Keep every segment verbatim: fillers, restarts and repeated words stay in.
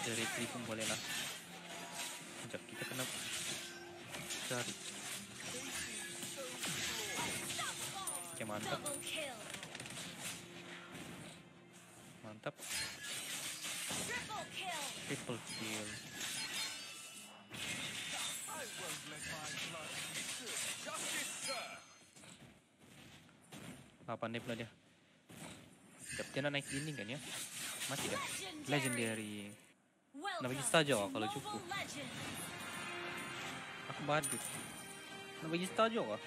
ada retri pun boleh lah. Sekejap, kita kena cari. Oke, mantap. Mantap. Triple kill. Ah, pandai pula dia. Sekejap, dia nak naik dinding kan ya? Mati dah. Legendary. Nak bagi star je kalau cukup. Aku badut. Nak bagi star je kah?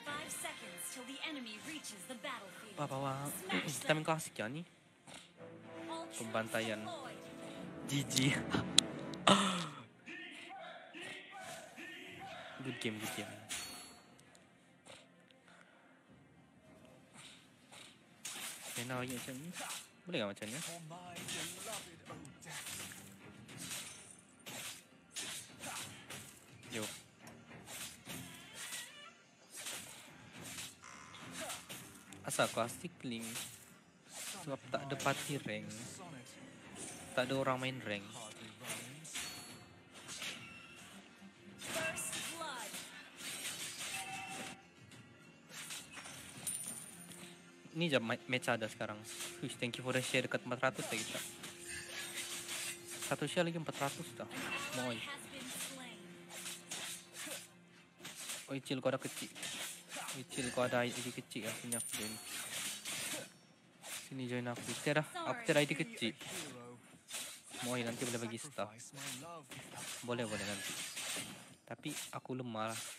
Wah, bawa kita main klasik ya ni. Pembantaian. G G. Good game, good game. Kena lagi macam ni. Boleh tak macam ni? Yo. Asal klasik link. Sebab tak ada party rank. Tak ada orang main rank. Ni je match ada sekarang. Wish, thank you for the share dekat empat ratus dah kita. Satu share lagi empat ratus dah. Moi. Oi, Cil, kau ada kecil. Oi, Cil, kau ada I D kecil lah. Sini aku join. Sini join aku. Tiada, aku tiada I D kecil. Moi, nanti boleh bagi star. Boleh, boleh nanti. Tapi aku lemah lah.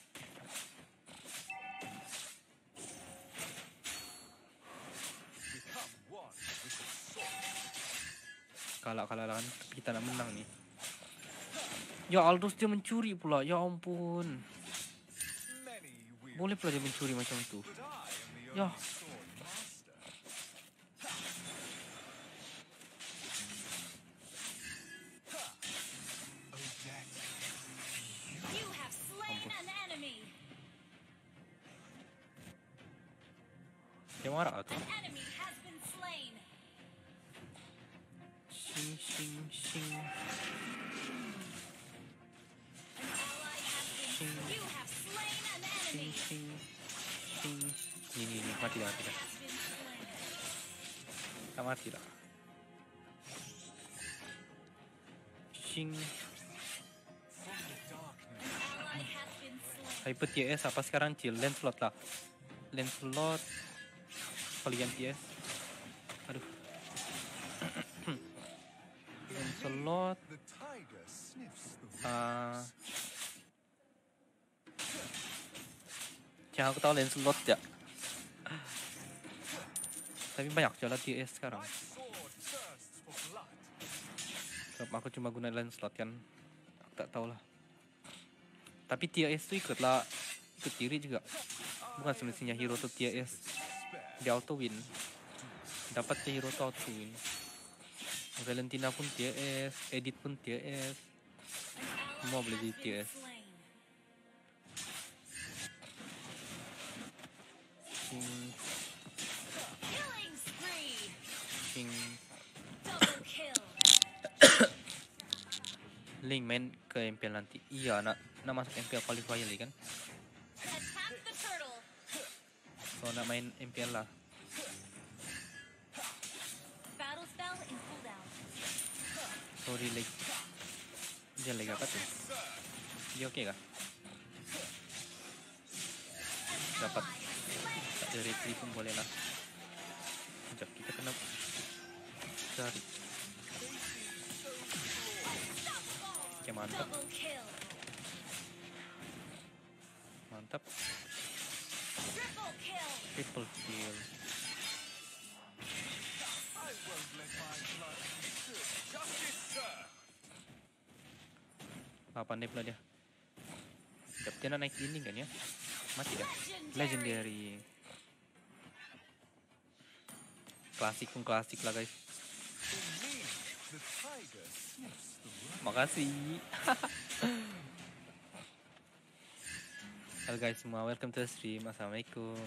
Kalah-kalah kan kita nak menang ni. Ya, Aldous dia mencuri pula. Ya ampun. Boleh pula dia mencuri macam tu. Ya. Dia marah tu. Sing sing sing. Sing sing sing sing. Ni ni ni mati dah, mati dah. Tak mati dah. Sing. Hyper T S apa sekarang Cil? Lancelot lah. Lancelot. Kalian T S. Aduh. Lancelot. Ah. Jangan aku tahu Lancelot ya. Tapi banyak je lah T S sekarang. Sebab aku cuma guna Lancelot kan. Aku tak tahulah. Tapi T S tu ikutlah, ikut diri juga. Bukan semestinya hero tu T S dia auto win. Dapat ke hero tu auto win. Valentina pun T S, Edit pun T S. Semua boleh jadi T S. Sing. Sing. Link main ke M P L nanti. Iya, nak nak masuk M P L qualifier lagi kan? So nak main M P L lah. Sorry like. Dia lagi apa tu? Dia okey kah? Dapat. Tak ada retri pun boleh lah. Sekejap, kita kena cari. Oke, mantap. Mantap. Triple kill. Ah, pandai pula dia. Sekejap, dia nak naik dinding kan ya? Mati dah. Legendary. Klasik pun klasik lah guys. Makasih. Halo guys semua, welcome to the stream. Assalamualaikum.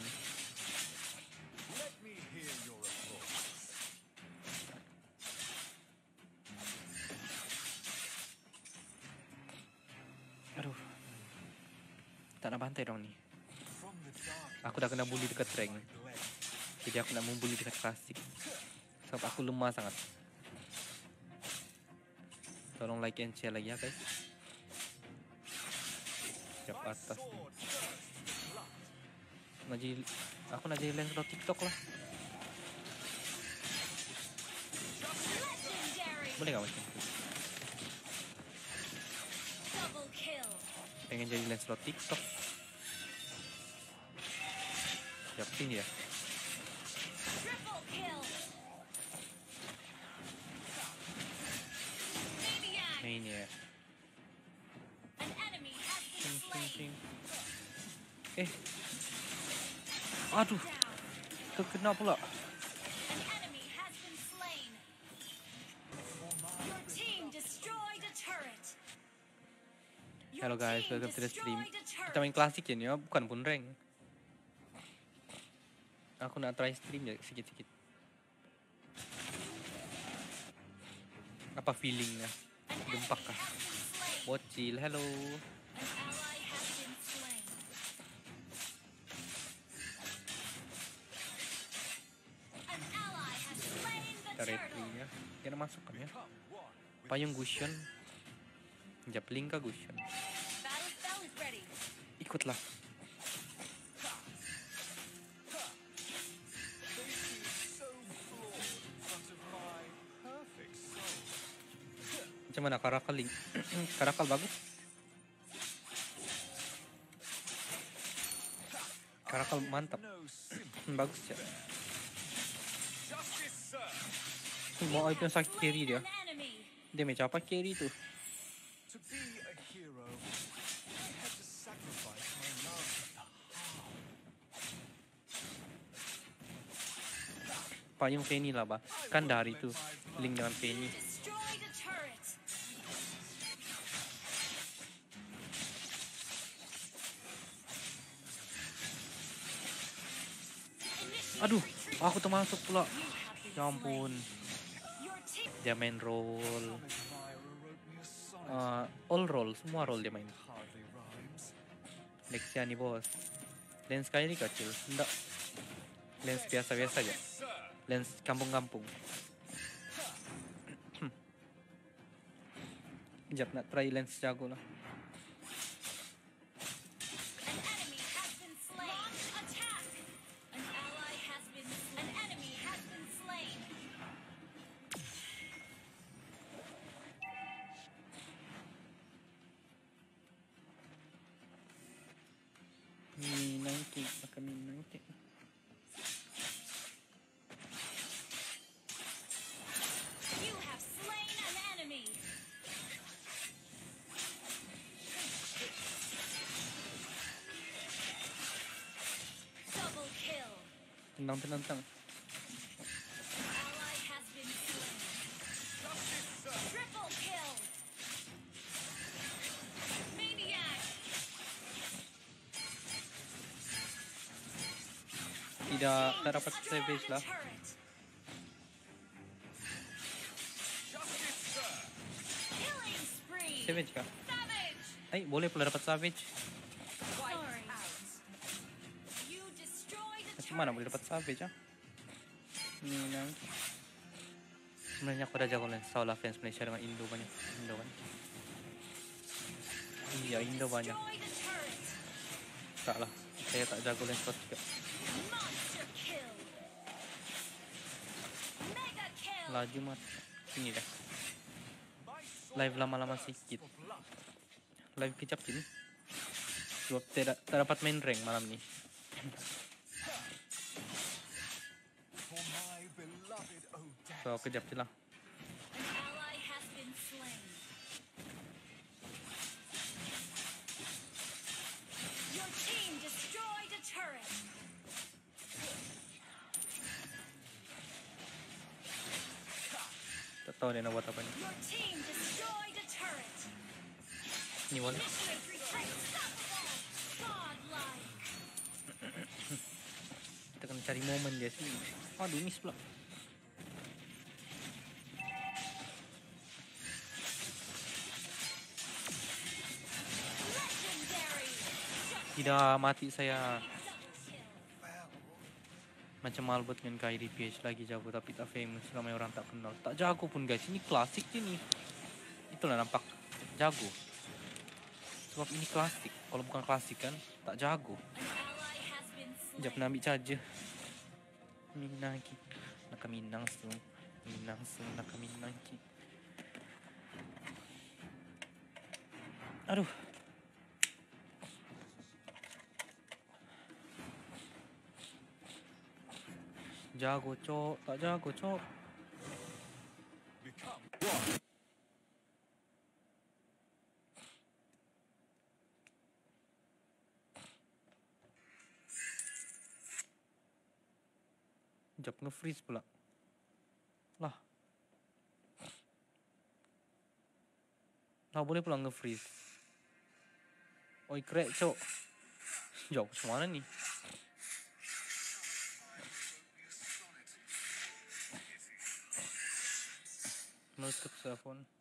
tak nak bantai dong nih. Aku dah kena bully dekat rank. Jadi aku nak membuli dekat klasik. Sebab aku lemah sangat. Tolong like and share lagi ya guys. Siap atas. Nak jadi, aku nak jadi Lancelot TikTok lah. Boleh gak macam itu? Pengen jadi Lancelot TikTok. Siap sini ya. Ini ya. Sing, sing, sing. Eh. Aduh. Terkena pula. Hello guys, welcome to the stream. Kita main klasik ya nih, ya, bukan pun rank. Aku nak try stream ya sikit-sikit. Apa feelingnya? Gempak kah? Bocil, hello. Kita retry ya. Jangan masuk kan ya. Payung Gusion. Japling kah Gusion? Ikutlah. Macam mana Karakal link? Karakal bagus. Karakal mantap. Bagus ya. Mau item sakit carry dia. Dia macam apa carry tu? Payung Penny lah bah. Kan dari tu link dengan Penny. Aduh, aku termasuk pula. Ya ampun. Dia main roll. Uh, all roll, semua roll dia main. Nexia nih bos. Lens kayak ini kecil, enggak. Lens biasa-biasa aja. Lens kampung-kampung. Sekejap nak try lens jago lah. Mi nanti, makan mi nanti. Tenang, tenang, tenang. Tidak, tak dapat savage lah. Savage kah? Eh, boleh pula dapat savage. Macam mana boleh dapat savage ah? Ini nang. Sebenarnya aku dah jago lens. Tahu lah fans Malaysia dengan Indo banyak. Indo kan? Iya, Indo banyak. Tak lah, saya tak jago lens slot juga. Laju mat. Ini dah. Live lama-lama sikit. Live kejap ini. Sebab tidak tak dapat main rank malam ni. So kejap je lah. Tak tahu dia nak buat apa ni. Ni wala. Kita kena cari momen dia sini. Aduh, miss pula. Tidak, mati saya. Macam Albert dengan K I D P H lagi jago tapi tak famous, ramai orang tak kenal. Tak jago pun guys, ini klasik ini. Itulah nampak jago. Sebab ini klasik. Kalau bukan klasik kan tak jago. Sekejap nak ambil charger. Minang ki. Nak minang su. Minang su nak minang ki. Aduh. Jago cok, tak jago cok. Sekejap nge-freeze pula. Lah. Lah boleh pula nge-freeze. Oi crack cok. Jauh macam mana ni? Meletup cellphone.